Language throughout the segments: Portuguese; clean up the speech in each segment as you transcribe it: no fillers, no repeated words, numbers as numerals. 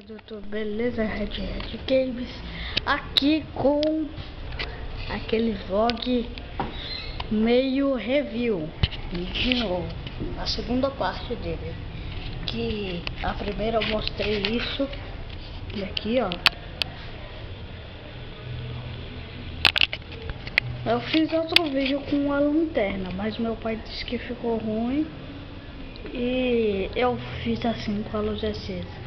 do YouTube, beleza? Red Games aqui com aquele vlog meio review de novo, a segunda parte dele, que a primeira eu mostrei isso e aqui ó eu fiz outro vídeo com a lanterna, mas meu pai disse que ficou ruim e eu fiz assim com a luz acesa.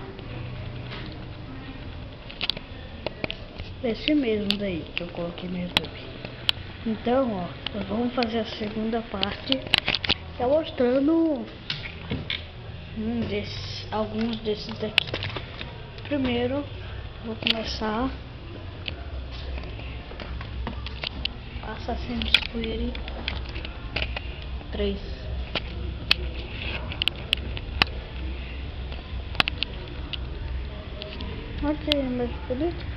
Esse mesmo daí que eu coloquei no YouTube. Então, ó, nós vamos fazer a segunda parte, mostrando alguns desses daqui. Primeiro, vou começar Assassin's Creed 3. Ok, mas bonito.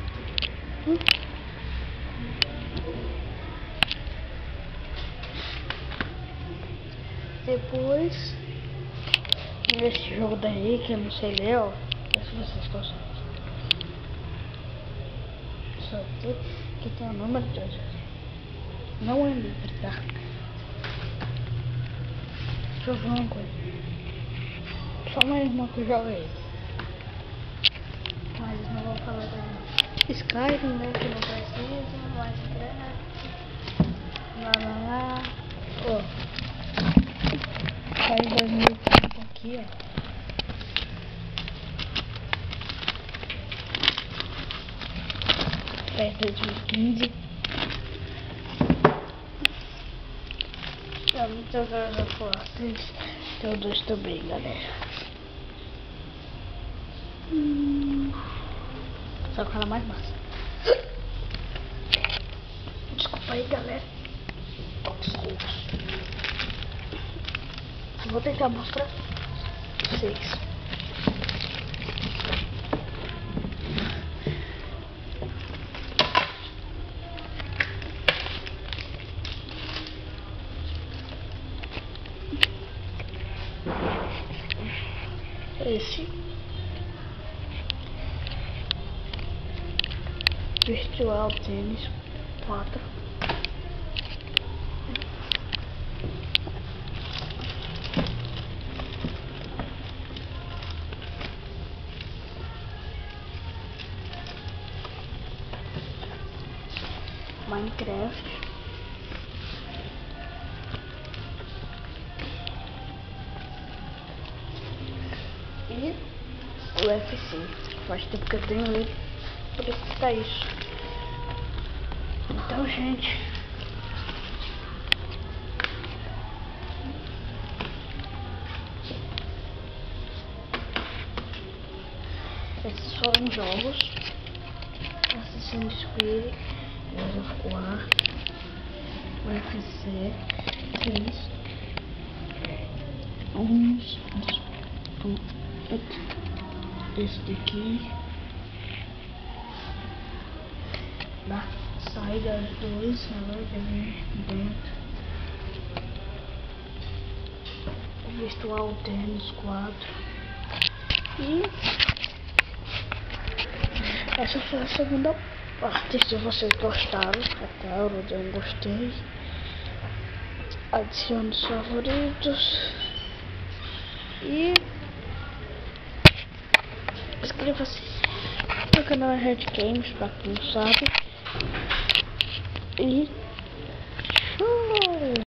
Depois esse jogo daí que eu não sei ler, ó, se vocês gostam. Só que tem o número de hoje. Não é livre, tá? Deixa eu ver uma coisa. Só uma irmã que joga ele. Mas não vou falar dele. Skyrim, né, que não precisa, Minecraft, lá, ó, sai 2005 aqui, ó, sai 2015, é muita coisa forte, tem o 2 também, galera, só que ela é mais massa. Desculpa aí, galera. Vou tentar mostrar pra vocês. Esse Virtual Tennis 4. Minecraft. E o UFC. Faz tempo que eu tenho ele, por isso que tá isso. Então, gente, esses foram jogos: Assassin's Creed, God of War, UFC 3, esse daqui, da saída das 2, agora que vem dentro, Virtual Tennis 4. E essa foi a segunda parte. Se vocês gostaram, até eu dei um gostei, adicione os favoritos e inscreva-se no canal Red Games, pra quem não sabe. E